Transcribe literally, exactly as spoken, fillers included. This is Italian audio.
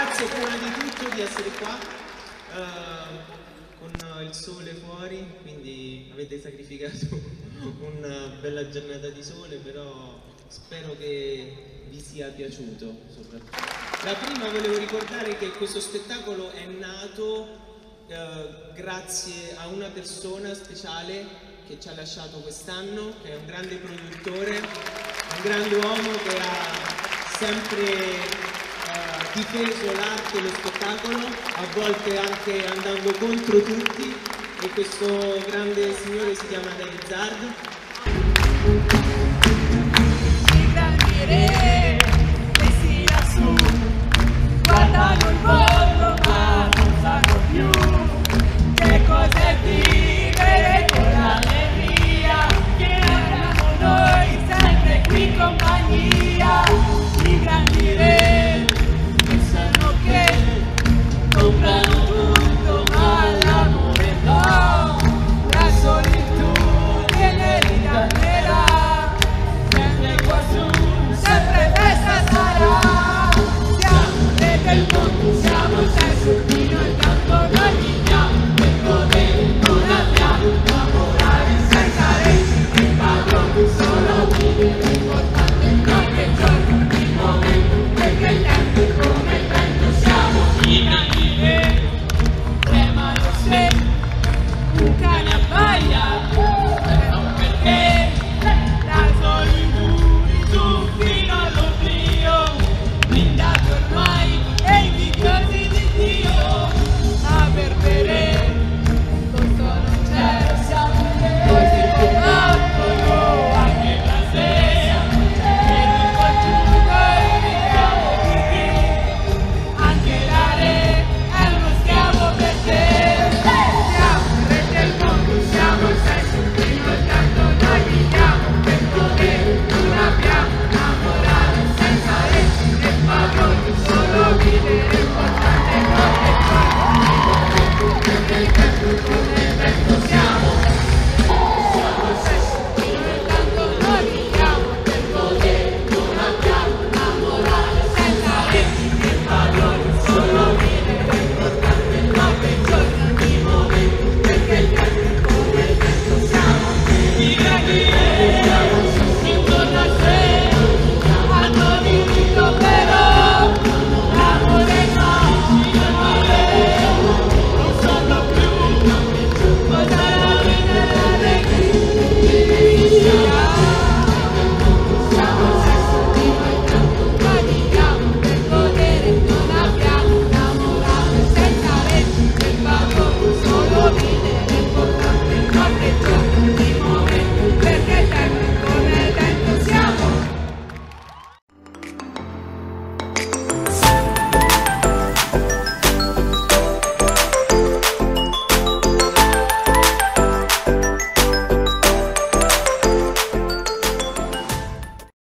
grazie prima di tutto di essere qua, uh, con il sole fuori, quindi avete sacrificato una bella giornata di sole, però spero che vi sia piaciuto soprattutto. La prima volevo ricordare che questo spettacolo è nato uh, grazie a una persona speciale che ci ha lasciato quest'anno, che è un grande produttore, un grande uomo che ha sempre uh, difeso l'arte e lo spettacolo, a volte anche andando contro tutti, e questo grande signore si chiama David Zard.